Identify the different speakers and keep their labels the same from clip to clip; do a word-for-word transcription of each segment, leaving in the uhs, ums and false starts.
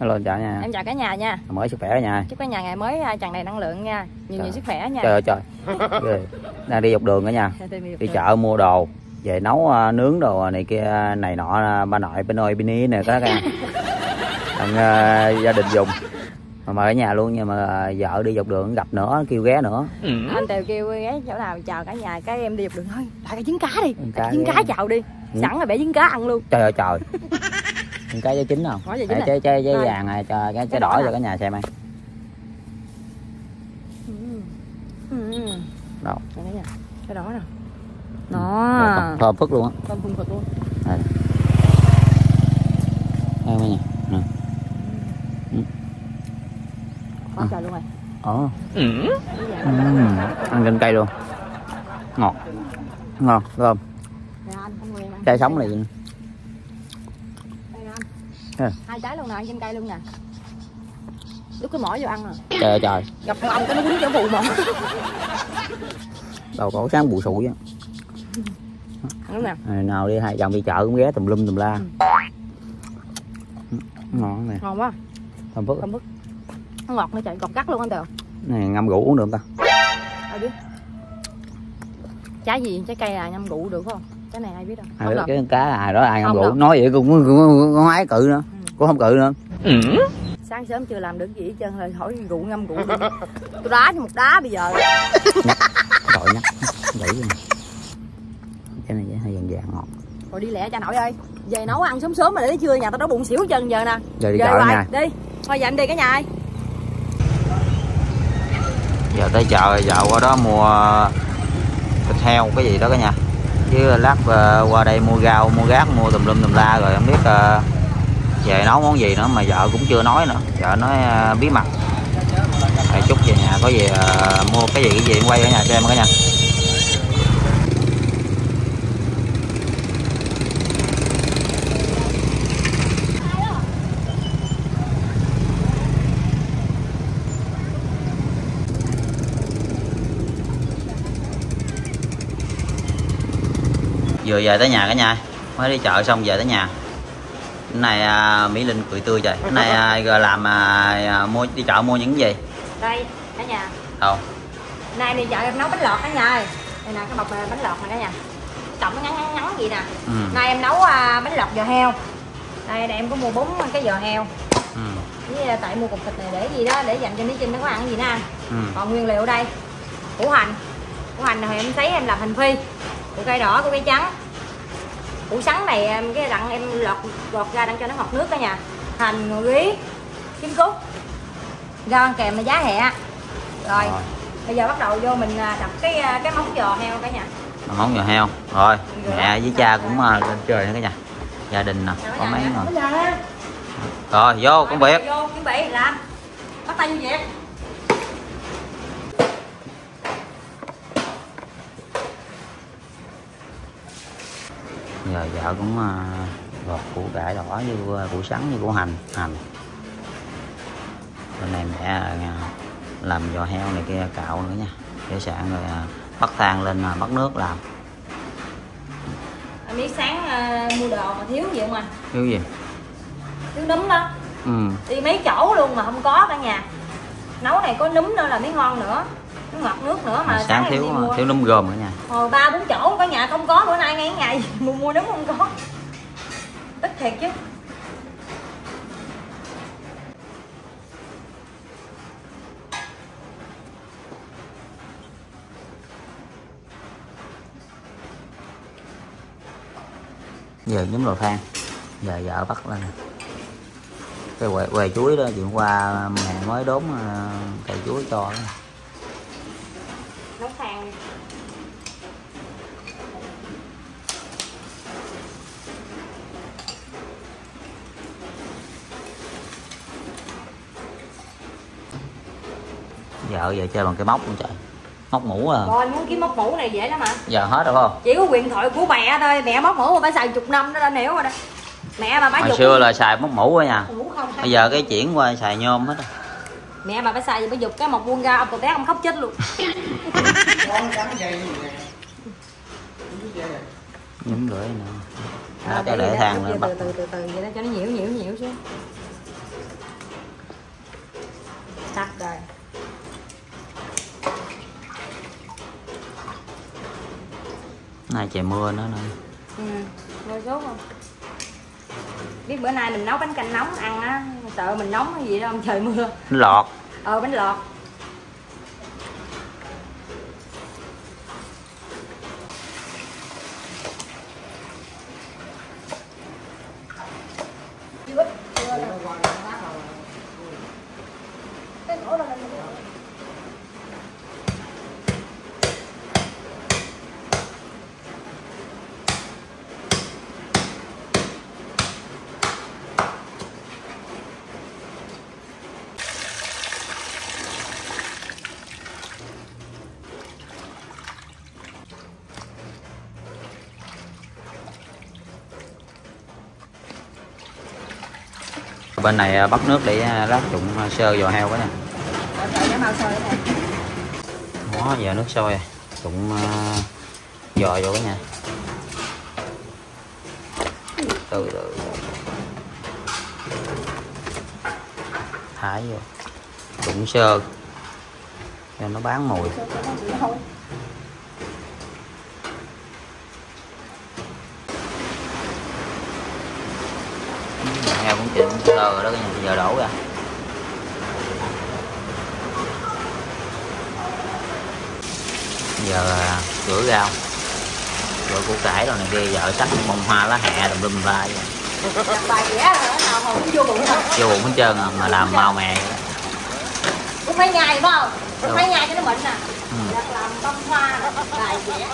Speaker 1: Hello chào nha.
Speaker 2: Em chào cả nhà nha.
Speaker 1: Mới sức khỏe nha.
Speaker 2: Chúc cả nhà ngày mới tràn đầy năng lượng nha. Nhiều nhiều sức khỏe nha.
Speaker 1: Trời ơi trời. Đang đi dọc đường cả nhà. Đi chợ mua đồ, về nấu uh, nướng đồ này kia này nọ, ba nội bên ơi bên này có cả. Đang uh, gia đình dùng. Mà mời ở nhà luôn, nhưng mà vợ đi dọc đường gặp nữa kêu ghé nữa.
Speaker 2: Ừ. Anh Tèo kêu ghé chỗ nào chào cả nhà, cái em đi dọc đường thôi. Lại cái trứng cá đi. Cá trứng cá chào đi. Ừ. Sẵn là bẻ trứng cá ăn luôn.
Speaker 1: Trời ơi trời. Trứng cá với chín không? Trái trái trái vàng này cho cái trái đỏ cho cả nhà xem ăn.
Speaker 2: Ừ.
Speaker 1: Đâu?
Speaker 2: Cái đó nè. Nó
Speaker 1: thơm phức luôn á.
Speaker 2: Thơm phức phức luôn.
Speaker 1: Đây. Đây cả nhà. Nè. Ừ.
Speaker 2: Quá trời luôn rồi.
Speaker 1: Ồ. Ừ. Ừ. Ăn trên cây luôn. Ngọt. Ngon, thơm. Trái sống này.
Speaker 2: À. Hai trái luôn nè, ăn trên cây luôn nè. Đút cái mỏ vô ăn nè.
Speaker 1: Trời ơi trời.
Speaker 2: Gặp ông cái nó quýnh chỗ bù mỏ.
Speaker 1: Đầu cổ sáng bù sụi á.
Speaker 2: Đúng nè.
Speaker 1: Nào đi hai chồng đi chợ cũng ghé tùm lum tùm la. Ừ. Ngon nè.
Speaker 2: Ngon quá.
Speaker 1: Thơm phức.
Speaker 2: Thơm phức. Nó ngọt nữa trời, ngọt gắt luôn anh Tèo.
Speaker 1: Này ngâm rượu uống được không ta?
Speaker 2: Ai biết. Trái gì, trái cây à, ngâm rượu được không? Cái này ai biết đâu.
Speaker 1: Ai biết cái cá ai đó ai ngâm rượu, nói vậy cũng cũng không ai cự nữa. Ừ. Cũng không cự nữa. Ừ.
Speaker 2: Sáng sớm chưa làm được gì hết trơn rồi hỏi rượu ngâm rượu được. Tôi đá cho một đá bây giờ.
Speaker 1: Nhắc. Rồi nhắc. Vậy rồi. Cái này hơi vàng vàng ngọt.
Speaker 2: Rồi đi lẹ cha nội ơi. Về nấu ăn sớm sớm mà để trưa nhà tao đói bụng xỉu chân giờ nè.
Speaker 1: Giờ đi chợ nha.
Speaker 2: Đi. Thôi giờ anh đi cả nhà ơi.
Speaker 1: Giờ tới chợ, dạo qua đó mua thịt heo cái gì đó cả nhà. Chứ lát uh, qua đây mua rau, mua gác, mua tùm lum tùm la rồi không biết uh, về nấu món gì nữa mà vợ cũng chưa nói nữa. Vợ nói uh, bí mật. Rồi chút về nhà có gì uh, mua cái gì cái gì quay ở nhà xem cả nhà. Vừa về tới nhà cả nhà, mới đi chợ xong về tới nhà. Cái này à, Mỹ Linh cười tươi trời. Cái này à, làm à, mua đi chợ mua những gì?
Speaker 2: Đây cả nhà.
Speaker 1: Đâu?
Speaker 2: Nay đi chợ em nấu bánh lọt cả nhà ơi. Đây nè cái bọc bánh lọt này cả nhà. Trọng nó ngắn ngắn ngắn gì nè. Ừ. Nay em nấu à, bánh lọt giò heo. Đây, đây em có mua bốn cái giò heo. Ừ. Với tại mua cục thịt này để gì đó để dành cho Mỹ Trinh nó có ăn cái gì nó ăn. Ừ. Còn nguyên liệu đây củ hành. Củ hành này em sấy em làm hành phi. Củ cây đỏ, củ cây trắng. Củ sắn này em cái đặng em lọt gọt ra đặng cho nó ngọt nước cả nhà. Hành, ngò rí, kim cúc. Rau ăn kèm là giá hẹ. Rồi. Rồi. Bây giờ bắt đầu vô mình đập cái cái móng giò heo cả nhà.
Speaker 1: Móng giò heo. Rồi, rồi mẹ với cha cũng lên chơi nữa cả nhà. Gia đình nè, có mấy người. Rồi, vô công việc.
Speaker 2: Vô chuẩn bị làm. Bắt tay vô việc.
Speaker 1: Giờ vợ cũng uh, gọt củ cải đỏ với uh, củ sắn với củ hành hành. Bên này mẹ uh, làm giò heo này kia cạo nữa nha, để sạn rồi uh, bắt than lên uh, bắt nước làm.
Speaker 2: Anh biết sáng uh, mua đồ mà thiếu gì không anh?
Speaker 1: Thiếu gì?
Speaker 2: Thiếu núm đó.
Speaker 1: Ừ.
Speaker 2: Đi mấy chỗ luôn mà không có cả nhà. Nấu này có núm nữa là mới ngon nữa. Nó ngọt nước nữa mà.
Speaker 1: Sáng, sáng thiếu uh, thiếu núm gồm nữa nha.
Speaker 2: Hồi ba bốn chỗ có nhà không có, bữa nay ngay ngày mua mua núm không có. Tức thiệt chứ.
Speaker 1: Giờ nhúm lò than. Giờ vợ bắt lên cái què, què chuối đó, chuyện qua mẹ mới đốn uh, cây chuối cho đó.
Speaker 2: Nấu than.
Speaker 1: Vợ giờ chơi bằng cái móc luôn trời. Móc mũ à.
Speaker 2: Rồi muốn kiếm móc mũ này dễ lắm mà.
Speaker 1: Giờ hết rồi không?
Speaker 2: Chỉ có quyền thoại của mẹ thôi, mẹ móc mũ mà bà xài chục năm nó đã hiểu rồi đó. Mẹ mà bà
Speaker 1: hồi
Speaker 2: dục
Speaker 1: xưa là xài móc mũ thôi nha.
Speaker 2: Mũ không,
Speaker 1: bây giờ cái chuyển qua xài nhôm hết rồi.
Speaker 2: Mẹ mà bà xài gì bà dục cái một buông ra ông cậu té ông khóc chết luôn.
Speaker 1: Nhúm lưỡi nè. À, cho để than nữa.
Speaker 2: Từ từ từ từ vậy đó cho nó nhiễu nhiễu nhiễu chứ. Tắt rồi.
Speaker 1: Nay trời mưa nữa nè.
Speaker 2: Ừ, mưa rốt không? Biết bữa nay mình nấu bánh canh nóng ăn á, sợ mình nóng cái gì đâu, trời mưa.
Speaker 1: Bánh lọt.
Speaker 2: Ờ, bánh lọt.
Speaker 1: Bên này bắt nước để lát trụng sơ giò heo cái nè. Đó, giờ nước sôi trụng uh, giò vô cái nha. Từ từ thả vô trụng sơ cho nó bán mùi. Heo cũng chỉnh sơ rồi đó, giờ đổ ra. Giờ rửa rau, rửa củ cải rồi này kia, vợ sắc bông hoa lá hẹ đùm đùm la vậy.
Speaker 2: Bài vẽ rồi nào không vô bụng hả?
Speaker 1: Vô bụng hết trơn à, mà làm màu mè.
Speaker 2: Cũng phải nhai phải không? Cũng phải nhai cho nó mịn nè.
Speaker 1: Ừ.
Speaker 2: Làm bông hoa rồi, bài vẽ.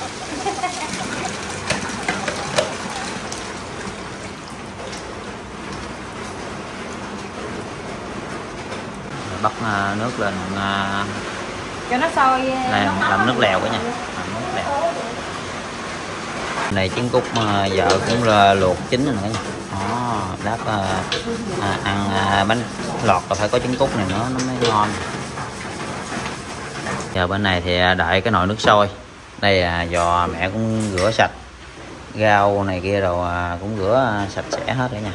Speaker 1: Bắt nước lên
Speaker 2: cho nó sôi,
Speaker 1: này,
Speaker 2: nó
Speaker 1: làm nước lèo cả nha, làm nước lèo. Này trứng cút vợ cũng là luộc chín rồi cả nha. Đó, đáp à, ăn à, bánh lọt là phải có trứng cút này nữa nó mới ngon. Giờ bên này thì đợi cái nồi nước sôi. Đây à, giò mẹ cũng rửa sạch, rau này kia rồi à, cũng rửa sạch sẽ hết cả nha.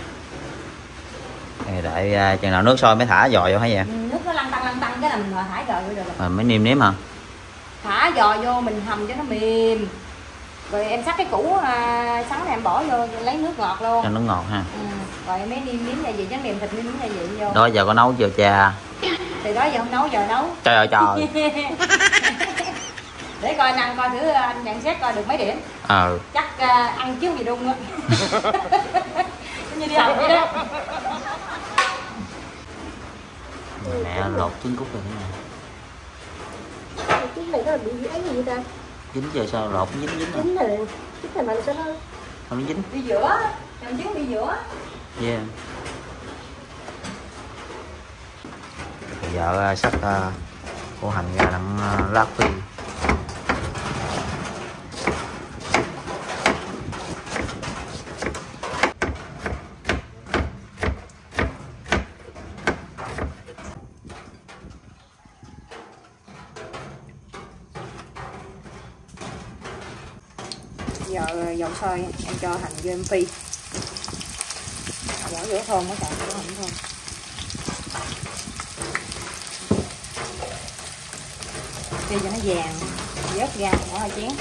Speaker 1: Đợi à, chừng nào nước sôi mới thả giò vô hả vậy?
Speaker 2: Ừ, nước nó lăn tăng lăn tăng cái là mình thả giò vô được.
Speaker 1: À, mới nêm nếm hả?
Speaker 2: Thả giò vô mình hầm cho nó mềm. Rồi em sắc cái củ à, sắn này em bỏ vô lấy nước ngọt luôn.
Speaker 1: Cho nó ngọt ha.
Speaker 2: Ừ. Rồi em mới nêm nếm gia vị, chấm nêm thịt nêm nếm gia vị vô.
Speaker 1: Đó giờ có nấu chưa cha?
Speaker 2: Từ đó giờ không nấu, giờ nấu.
Speaker 1: Trời ơi trời.
Speaker 2: Để coi ăn coi thử anh nhận xét coi được mấy điểm.
Speaker 1: Ờ.
Speaker 2: Chắc uh, ăn chứ gì đung á. Như đi học vậy đó.
Speaker 1: Mẹ lột trứng cút rồi nè.
Speaker 2: Trứng này nó bị ấy gì vậy ta?
Speaker 1: Dính giờ sao lột dính dính
Speaker 2: Dính rồi, dính này mà sao nó
Speaker 1: không nó dính.
Speaker 2: Bị giữa, làm trứng bị giữa.
Speaker 1: Yeah. Vợ sắc uh, củ hành ra đặng uh, lát phi.
Speaker 2: Giờ dầu sôi em cho hành vô em phi. Bỏ rửa thơm quá trời, rửa hành thơm. Phi cho nó vàng, vớt ra bỏ vào chén.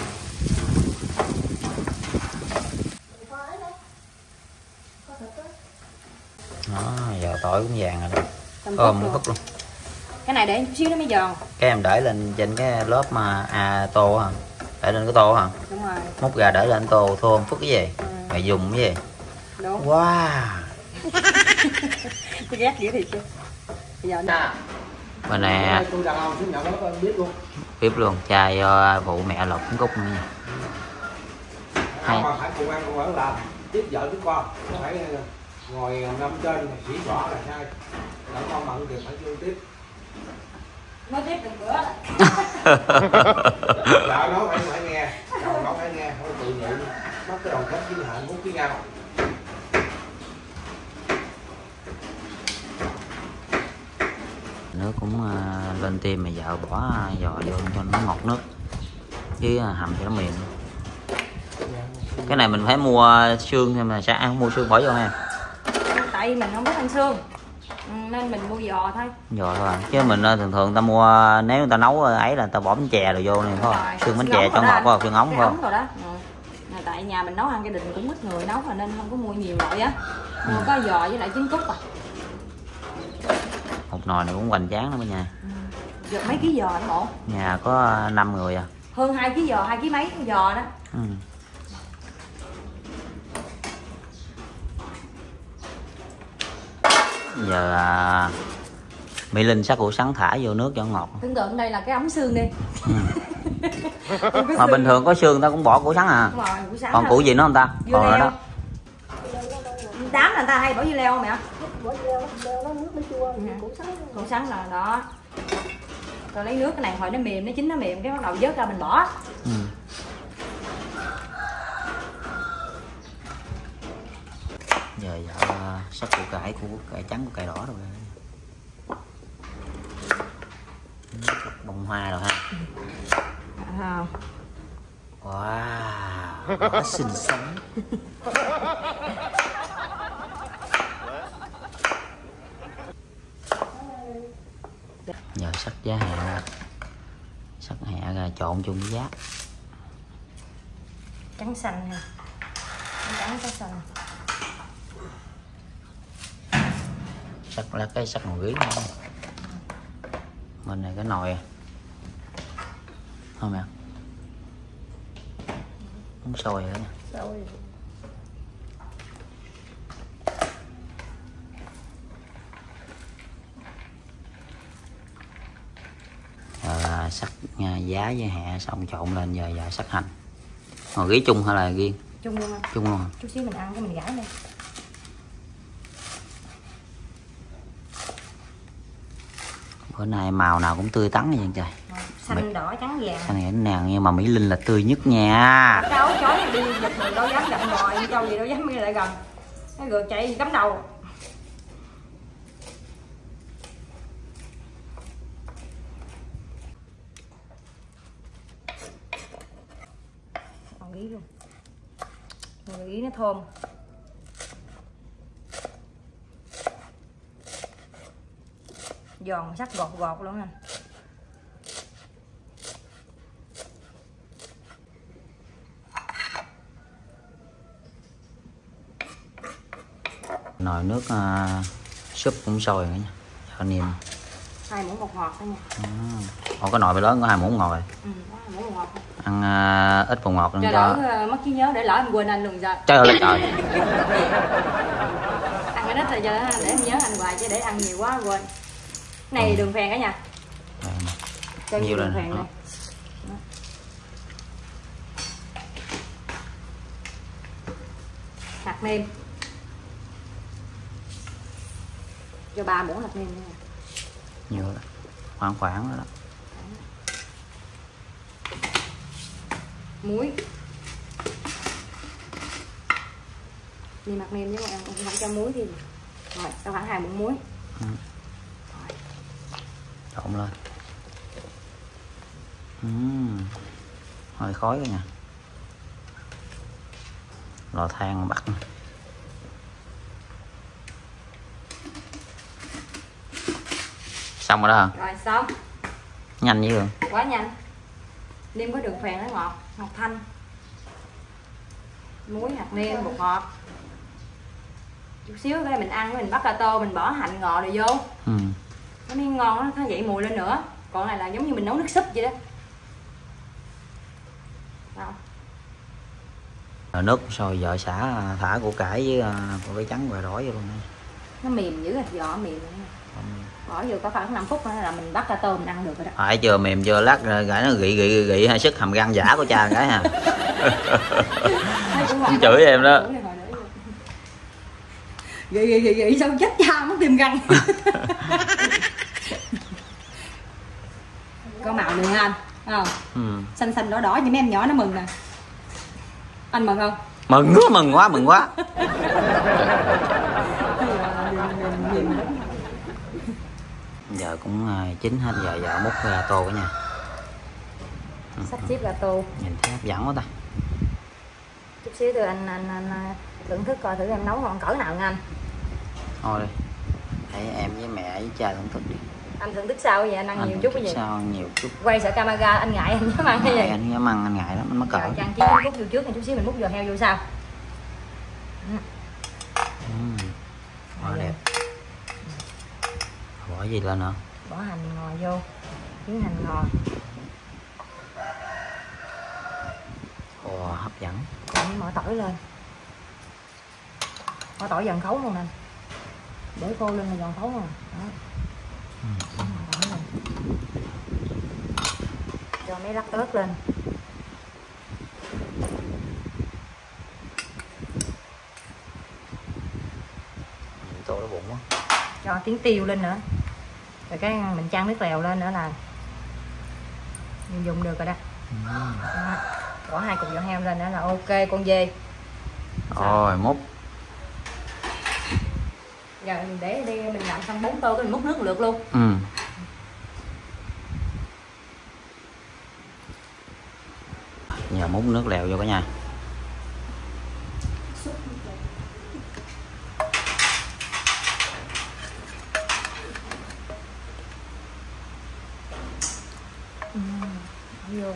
Speaker 1: Đó, giờ tỏi cũng vàng rồi đó. Ôm một phút luôn.
Speaker 2: Cái này để chút xíu nó mới giòn.
Speaker 1: Cái em để lên trên cái lớp mà à, tô hả? Để lên cái tô hả?
Speaker 2: Đúng rồi.
Speaker 1: Múc ra để lên tô thơm phức cái gì?
Speaker 2: Ừ.
Speaker 1: Mày dùng cái gì?
Speaker 2: Đúng.
Speaker 1: Wow.
Speaker 2: Tôi ghét dữ thiệt chứ. Bây giờ nè.
Speaker 1: Bên này
Speaker 3: biết luôn.
Speaker 1: Biết luôn, cha do phụ mẹ lột trứng cút nữa nha.
Speaker 3: Hay. Mà phải cùng ăn cùng ở làm tiếp vợ tiếp con, không phải ngồi nằm trên chỉ rõ là sai. Đợi con bận thì phải vô tiếp.
Speaker 2: Nói tiếp từng bữa.
Speaker 3: Vợ nói phải phải nghe, chồng nói phải nghe, không tự nhịn, mất cái đồng kết với hạnh phúc với nhau.
Speaker 1: Nước cũng uh, lên tim mà vợ bỏ giò vô cho nó ngọt nước chứ uh, hầm cho nó mềm. Cái này mình phải mua xương thôi mà sao ăn mua xương bỏ vô ha?
Speaker 2: Tại vì mình không biết ăn xương. Ừ, nên mình mua giò thôi.
Speaker 1: Giò thôi à. Chứ mình thường thường ta mua nếu người ta nấu ấy là ta bỏ bánh chè rồi vô này thôi. Xương bánh chè cho ngọt phải không? Xương ống phải không?
Speaker 2: Rồi đó. Ừ. Tại nhà mình nấu ăn gia đình cũng ít người nấu mà nên không có mua nhiều loại á. Mua ừ. có giò với lại trứng cút à.
Speaker 1: Một nồi này cũng hoành tráng lắm ở nhà.
Speaker 2: Ừ. Mấy ký giò anh Bộ?
Speaker 1: Nhà có năm người à.
Speaker 2: Hơn hai ký giò, hai ký mấy cái giò đó.
Speaker 1: Ừ. Giờ à, Mỹ Linh sắc củ sắn thả vô nước cho ngọt.
Speaker 2: Tưởng tượng đây là cái ống xương đi.
Speaker 1: Ừ. Mà bình thường có xương ta cũng bỏ củ sắn à.
Speaker 2: Đúng rồi, củ sắn.
Speaker 1: Còn củ gì nữa không ta?
Speaker 2: Dưa
Speaker 1: Còn rồi
Speaker 2: leo.
Speaker 1: đó.
Speaker 2: Đám là người ta hay bỏ dưa leo không mẹ?
Speaker 4: Bỏ dưa leo, leo nó nước nó chua,
Speaker 2: Ừ.
Speaker 4: củ sắn.
Speaker 2: Củ sắn là đó. Rồi lấy nước cái này hồi nó mềm, nó chín nó mềm cái bắt đầu vớt ra mình bỏ.
Speaker 1: Ừ. Giờ vợ sắc củ cải, củ cải trắng, củ cải đỏ rồi. Bông hoa rồi ha.
Speaker 2: À.
Speaker 1: Wow, quá xinh xắn. Giờ sắc giá hẹ, sắc hẹ ra trộn chung với giá.
Speaker 2: Trắng xanh ha. Trắng trắng xanh.
Speaker 1: Sắc là cái sắc ngồi nữa. Bên này cái nồi không mẹ? Muốn sôi nữa nha.
Speaker 2: Sôi.
Speaker 1: Rồi sắc giá với hẹ xong trộn lên, giờ giờ sắc hành. Ngồi ghi chung hay là riêng?
Speaker 2: Chung luôn anh.
Speaker 1: Chung luôn.
Speaker 2: Chút xíu mình ăn cái mình gãi lên.
Speaker 1: Bữa nay màu nào cũng tươi tắn vậy trời.
Speaker 2: Xanh Mỹ... đỏ trắng vàng.
Speaker 1: Xanh này nàng nhưng mà Mỹ Linh là tươi nhất nha.
Speaker 2: Đâu chó đi giật mình đâu dám gặp ngồi, châu gì đâu dám đi lại gần. Nó gượt chạy cắm đầu. Còn ghi luôn. Còn ghi nó thơm. Giòn sắc gọt gọt luôn anh.
Speaker 1: Nồi nước uh, súp cũng sôi nữa nha. Cho niềm.
Speaker 2: Hai muỗng bột ngọt đó nha.
Speaker 1: À, còn cái nồi bị lớn có hai muỗng ngọt rồi.
Speaker 2: Ừ, hai muỗng bột ngọt.
Speaker 1: Ăn uh, ít bột ngọt
Speaker 2: cho đỡ uh, mất trí nhớ để lỡ em quên anh luôn rồi.
Speaker 1: Trời ơi trời.
Speaker 2: Ăn cái ít là cho để em nhớ anh hoài chứ để ăn nhiều quá quên. Này ừ. đường phèn cả nhà. Cho nhiều đường phèn này. Hạt nêm. Cho ba muỗng hạt nêm nữa.
Speaker 1: Nhiều đó. Khoảng khoảng đó, đó.
Speaker 2: Muối. Đi mặt nêm với em cũng không cho muối thì rồi, cho khoảng hai muỗng muối.
Speaker 1: Ừ. Trộn lên. Uhm. Hơi khói rồi nha. Lò than bắt. Xong rồi đó hả?
Speaker 2: Rồi xong.
Speaker 1: Nhanh dữ rồi.
Speaker 2: Quá nhanh. Nêm có đường phèn nó ngọt, ngọt thanh. Muối, hạt nêm, bột ngọt. Chút xíu cái mình ăn mình bắt ra tô mình bỏ hành ngò rồi vô.
Speaker 1: Ừ.
Speaker 2: Nó mới ngon nó dậy mùi lên nữa. Còn này là giống như mình nấu nước súp vậy đó. Đó.
Speaker 1: Rồi nước sôi vợ xả thả củ cải với củ cải trắng và đỏ vô luôn.
Speaker 2: Nó mềm dữ rồi, giò mềm rồi. Bỏ vô có khoảng năm phút nữa là mình bắt ra tô mình ăn được rồi đó.
Speaker 1: Phải chưa mềm chưa lát gãi nó gị gị gị hay sức hàm răng giả của cha cái ha. Cũng chửi em đó.
Speaker 2: Gị gị gị gị sao chết cha mất tim răng. Có màu được anh không? Ừ. Xanh xanh đỏ đỏ như mấy em nhỏ nó mừng nè. Anh mừng không?
Speaker 1: Mừng quá, mừng quá, mừng quá. Giờ cũng chín hết, giờ giờ múc ra tô cả nhà.
Speaker 2: Sắp xếp ra tô.
Speaker 1: Nhìn thấy hấp dẫn quá ta.
Speaker 2: Chút xíu tôi anh anh, anh thưởng thức coi thử em nấu ngon cỡ nào nha anh.
Speaker 1: Thôi đi. Thấy em với mẹ với cha thưởng thức đi.
Speaker 2: Anh thưởng thức sao vậy? Anh ăn
Speaker 1: Anh
Speaker 2: nhiều chút cái gì?
Speaker 1: Sao nhiều chút.
Speaker 2: Quay sợ camera anh ngại anh dám ăn cái gì?
Speaker 1: Anh dám ăn, anh ngại lắm, anh mắc cỡ.
Speaker 2: Rồi Trang chỉ múc vô trước, chút xíu mình múc giò heo vô sau.
Speaker 1: Uhm, quá đẹp. Bỏ gì lên hả?
Speaker 2: Bỏ hành ngò vô, miếng hành ngò.
Speaker 1: Ồ, hấp dẫn.
Speaker 2: Còn mở tỏi lên. Mở tỏi giòn khấu luôn nè. Để cô lên là giòn khấu luôn. Đó.
Speaker 1: Ừ.
Speaker 2: Cho mấy lát ớt lên.
Speaker 1: Tô nó bụng quá.
Speaker 2: Cho tiếng tiêu lên nữa. Rồi cái mình chan nước lèo lên nữa là mình dùng được rồi đó.
Speaker 1: Ừ.
Speaker 2: Đó. Bỏ hai cục giò heo lên nữa là ok con dê.
Speaker 1: Rồi múc.
Speaker 2: Rồi để đi mình làm xong bốn tô cái mình múc nước lượt luôn.
Speaker 1: Ừ. Giờ múc nước lèo vô cả nhà.
Speaker 2: Ừ. Vô.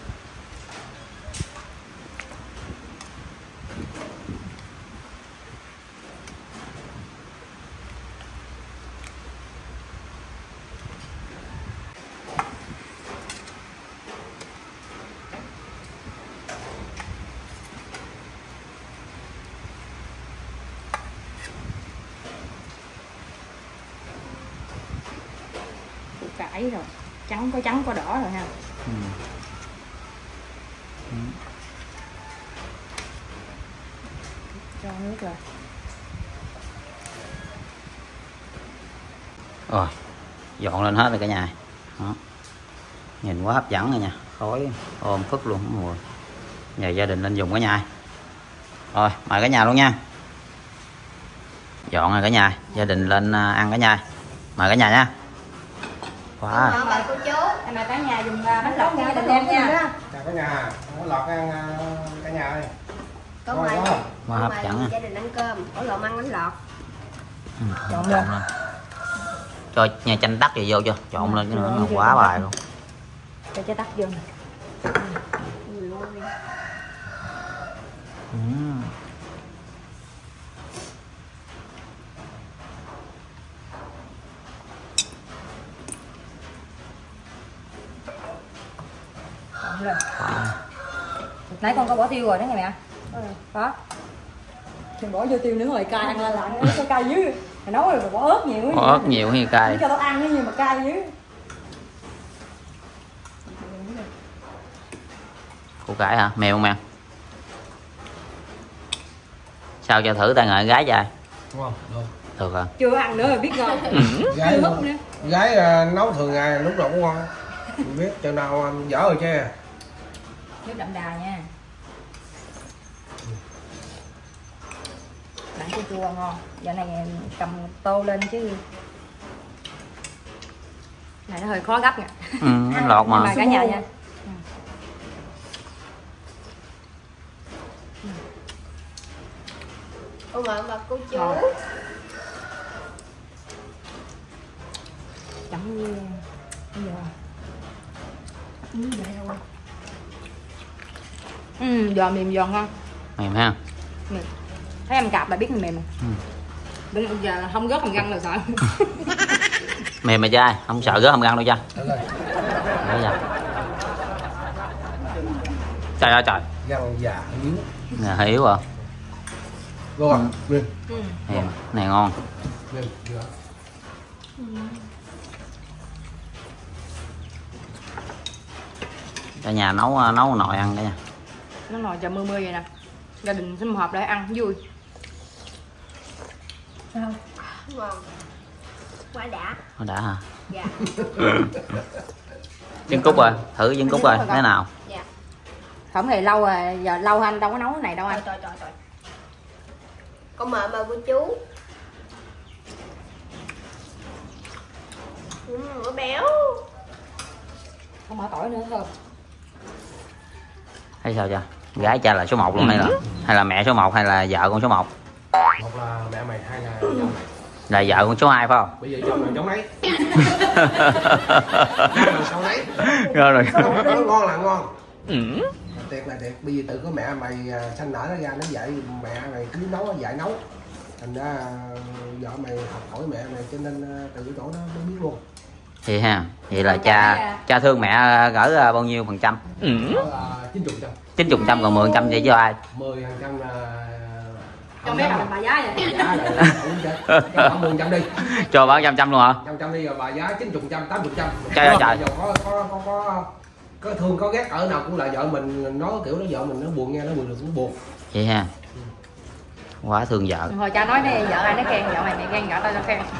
Speaker 2: Cải rồi, trắng có trắng có đỏ rồi ha.
Speaker 1: Ừ. Ừ.
Speaker 2: Cho nước rồi.
Speaker 1: Rồi dọn lên hết rồi cả nhà. Đó. Nhìn quá hấp dẫn rồi nha, khói ôm phức luôn mùi. Giờ gia đình lên dùng cả nhà. Rồi mời cả nhà luôn nha. Dọn rồi cả nhà, gia đình lên ăn cả nhà. Mời cả nhà nha. Quá.
Speaker 2: Wow. Mời cô chú. Em mời cả nhà dùng bánh lọt nha, đừng em nha.
Speaker 3: Chào cả nhà, có lọt ăn cả nhà ơi.
Speaker 5: Có mời
Speaker 1: Quá hấp dẫn.
Speaker 5: gia đình ăn cơm, có lộn ăn bánh lọt.
Speaker 1: Ừ, trộn lên. Cho nhà chanh tắc gì vô chưa? Trộn lên cái nữa nó quá bài luôn.
Speaker 2: Cho trái tắc vô.
Speaker 1: Ừ.
Speaker 2: Rồi.
Speaker 1: Wow.
Speaker 2: Nãy con có bỏ tiêu rồi đó nghe mẹ. Có. Mình bỏ vô tiêu nữa rồi cay ăn lại lại nó có cay dữ. Mày nấu rồi bỏ ớt nhiều.
Speaker 1: Bỏ ớt nhiều hay cay?
Speaker 2: Cho tao ăn cái gì mà cay dữ.
Speaker 1: Củ cải hả? Mèo không mèo? Sao cho thử tay nghề gái trai?
Speaker 3: Đúng không? Được.
Speaker 1: Được hả?
Speaker 2: Chưa ăn nữa rồi biết ngon.
Speaker 3: Gái, gái uh, nấu thường ngày lúc nào cũng ngon. Mình biết chừng nào um, dở rồi chứ.
Speaker 2: Nước đậm đà nha. Bạn chua chua ngon. Giờ này cầm tô lên chứ. Này nó hơi khó gấp nè.
Speaker 1: Ừ, nó lọt mà.
Speaker 2: Mời cả nhà nha.
Speaker 5: Cô mời bà cô chú.
Speaker 2: Ngon. Chấm như bây giờ. Ừ, vậy thôi. Ừ, giò mềm giòn ngon.
Speaker 1: Mềm ha.
Speaker 2: Mềm. Thấy em cạp là biết mềm rồi.
Speaker 1: Ừ.
Speaker 2: Đúng giờ không rớt hàm răng là sợ.
Speaker 1: Mềm mà trai, không sợ rớt hàm răng đâu cha. Đấy giờ. Trời ơi trời.
Speaker 3: Răng già yếu.
Speaker 1: Nè yếu à.
Speaker 3: Đúng không? Mềm.
Speaker 2: Ừ.
Speaker 1: Mềm, này ngon.
Speaker 3: Mềm.
Speaker 1: Cả nhà nấu nấu nồi ăn cả nhà.
Speaker 2: Nó nồi chờ mưa mưa vậy nè. Gia đình sum họp để ăn vui. Sao?
Speaker 5: Ngon. Quá đã.
Speaker 1: Nó đã hả?
Speaker 5: Dạ.
Speaker 1: Trứng cút rồi, thử trứng cút rồi, thế nào?
Speaker 5: Dạ.
Speaker 2: Không thì lâu rồi, giờ lâu anh đâu có nấu cái này đâu anh.
Speaker 5: Trời trời trời. Con mời bà cô chú. Ừ, nó béo.
Speaker 2: Không bỏ tỏi nữa thôi.
Speaker 1: Hay sao cha? Gái cha là số một luôn hay là hay là mẹ số một hay là vợ con số một?
Speaker 3: Một là mẹ mày, hai là vợ mày.
Speaker 1: Là vợ con số hai phải không?
Speaker 3: Bây giờ chồng là cháu nấy. Là cháu nấy.
Speaker 1: Rồi rồi.
Speaker 3: Nó ngon là ngon.
Speaker 1: Ừ.
Speaker 3: Tiệc là tiệc, bây giờ tự có mẹ mày sanh nở nó ra nó dạy mẹ mày cứ nấu nó dạy nấu. Thành ra vợ mày học hỏi mẹ mày cho nên từ cái chỗ đó nó biết luôn.
Speaker 1: Vậy ha. Vậy là cha cha thương mẹ gỡ bao nhiêu phần trăm? Ừ.
Speaker 3: chín mươi trăm.
Speaker 1: chín mươi trăm còn mười phần trăm vậy cho ai?
Speaker 3: mười phần trăm là
Speaker 2: Cho bé làm bà giá vậy.
Speaker 3: giá là cho mười phần trăm đi.
Speaker 1: Cho bán trăm trăm luôn hả?
Speaker 3: Trăm trăm đi rồi bà giá chín mươi trăm, tám mươi trăm.
Speaker 1: Trời ơi trời.
Speaker 3: Có có có có có thương có ghét ở nào cũng là vợ mình nói kiểu nó vợ mình nó buồn nghe nó buồn được cũng buồn.
Speaker 1: Vậy ha. Quá thương vợ.
Speaker 2: Hồi cha nói đây vợ ai nó khen, vợ mày mày khen vợ tao tao khen.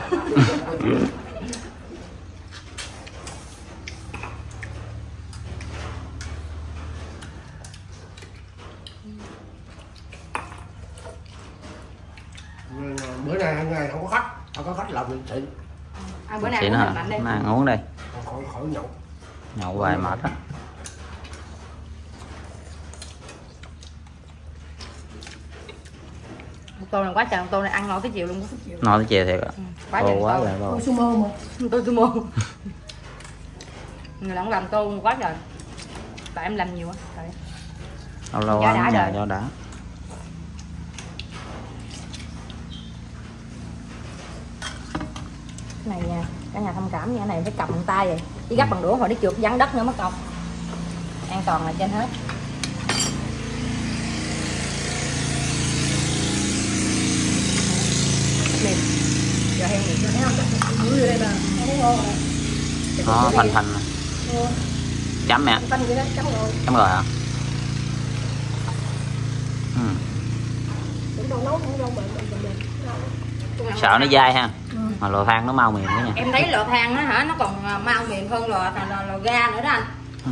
Speaker 3: Bữa nay hôm nay không có khách, không có khách làm mình xịn.
Speaker 2: À, bữa nay
Speaker 1: Xịn
Speaker 2: uống
Speaker 1: hả?
Speaker 2: mạnh đi.
Speaker 1: Mà uống đi.
Speaker 3: Khỏi khỏi nhậu.
Speaker 1: Nhậu hoài mệt á.
Speaker 2: Một tô này quá trời, một tô này ăn nổi cái chiều luôn.
Speaker 1: Nói tới chiều thiệt.
Speaker 2: Ừ, quá
Speaker 1: Ô
Speaker 2: trời
Speaker 1: quá
Speaker 2: tô.
Speaker 1: là rồi.
Speaker 4: Tôi sumo mà.
Speaker 2: Tôi sumo. Người làm làm tô quá trời. Tại em làm nhiều á. Trời.
Speaker 1: Lâu lâu
Speaker 2: Cho
Speaker 1: ăn
Speaker 2: đã
Speaker 1: nhà
Speaker 2: rồi.
Speaker 1: cho đã.
Speaker 2: Cái này nha, cả nhà thông cảm nha, cái này phải cầm bằng tay vậy. Chứ gấp bằng đũa hồi nó trượt vắn đất nữa mất công. An toàn là trên hết. Mềm. Giờ heo mềm thấy không?
Speaker 4: Bữa đây là thấy ngon rồi.
Speaker 1: Nó phanh phanh. Chấm mẹ.
Speaker 4: Phanh vậy đó, chấm rồi.
Speaker 1: Chấm rồi hả? Ừ.
Speaker 4: Cũng đâu nấu cũng đâu bệnh bệnh bệnh.
Speaker 1: Sợ nó dai ha. Mà lò than nó mau mềm đó nha.
Speaker 2: Em thấy lò than á hả, nó còn mau mềm hơn lò lò, lò ga nữa đó anh.
Speaker 1: Ừ.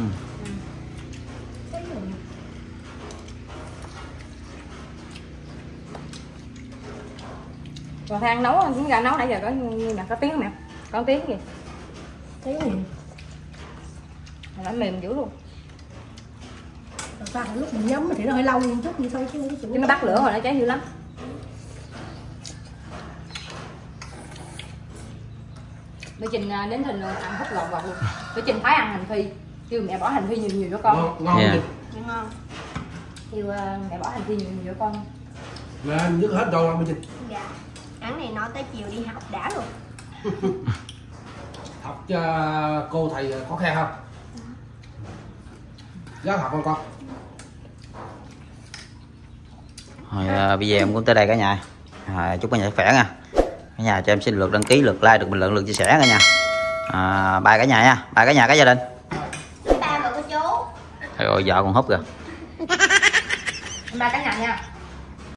Speaker 2: Lò than nấu anh cũng ra nấu nãy giờ có như là có tiếng không mẹ? Có tiếng gì?
Speaker 4: Thấy gì?
Speaker 2: Nó mềm dữ luôn.
Speaker 4: Pha lúc mình nhắm thì nó hơi lâu một chút vậy thôi chứ cái
Speaker 2: Chứ nó bắt lửa rồi nó cháy dữ lắm. Để Trình đến Trình ăn hết lột vào luôn. Để Trình phải ăn hành phi. Kêu mẹ bỏ hành phi nhiều nhiều cho con.
Speaker 3: Ngon, ngon
Speaker 1: Yeah.
Speaker 3: gì?
Speaker 2: Ngon. Kêu mẹ bỏ hành phi nhiều nhiều cho con.
Speaker 3: Lên dứt hết rồi không Trinh?
Speaker 5: Dạ. Ăn này nói tới chiều đi học đã rồi.
Speaker 3: Học cho cô thầy có khen không? Ráng học không con?
Speaker 1: Rồi à, bây giờ em cũng tới đây cả nhà. À, chúc cả nhà khỏe nha. Cả nhà cho em xin lượt đăng ký, lượt like, được bình luận, lượt chia sẻ cả nhà. À, bye cả nhà nha, bye cả nhà cả gia đình.
Speaker 5: Ba và cô chú.
Speaker 1: Rồi vợ còn húp kìa.
Speaker 2: Ba cả nhà nha.